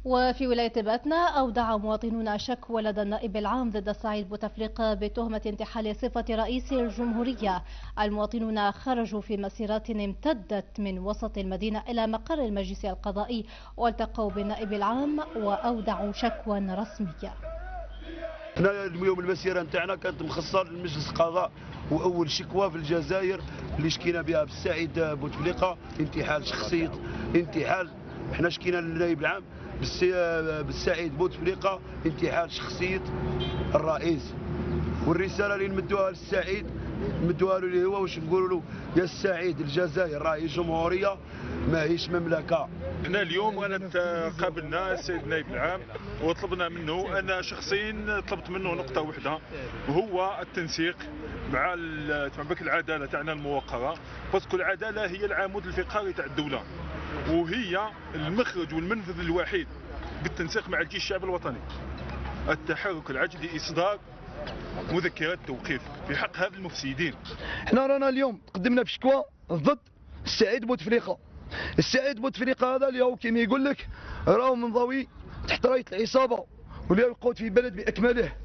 وفي ولاية باتنا أودع مواطنون شكوى لدى النائب العام ضد سعيد بوتفليقة بتهمة انتحال صفة رئيس الجمهورية. المواطنون خرجوا في مسيرات امتدت من وسط المدينة إلى مقر المجلس القضائي والتقوا بالنائب العام وأودعوا شكوى رسمية. حنا اليوم المسيره نتاعنا كانت مخصصه للمجلس القضاء، واول شكوى في الجزائر اللي شكينا بها بالسعيد بوتفليقه انتحال شخصيه انتحال. حنا شكينا للنائب العام بالسعيد بوتفليقه انتحال شخصيه الرئيس، والرساله اللي نمدوها للسعيد نمدوها له اللي هو واش نقولوا له: يا السعيد الجزائر راهي جمهوريه ماهيش مملكه. احنا اليوم قابلنا السيد النائب العام وطلبنا منه، انا شخصيا طلبت منه نقطه واحده، وهو التنسيق مع بك العداله تاعنا الموقره، باسكو العداله هي العمود الفقري تاع الدوله، وهي المخرج والمنفذ الوحيد بالتنسيق مع الجيش الشعبي الوطني. التحرك العاجل لاصدار مذكرات توقيف في حق هذا المفسدين. احنا رانا اليوم قدمنا بشكوى ضد السعيد بوتفليقه. السعيد بوتفليقه هذا اللي هو كيما يقول لك راهو منضوي تحت رايه العصابه واللي يقود في بلد باكمله.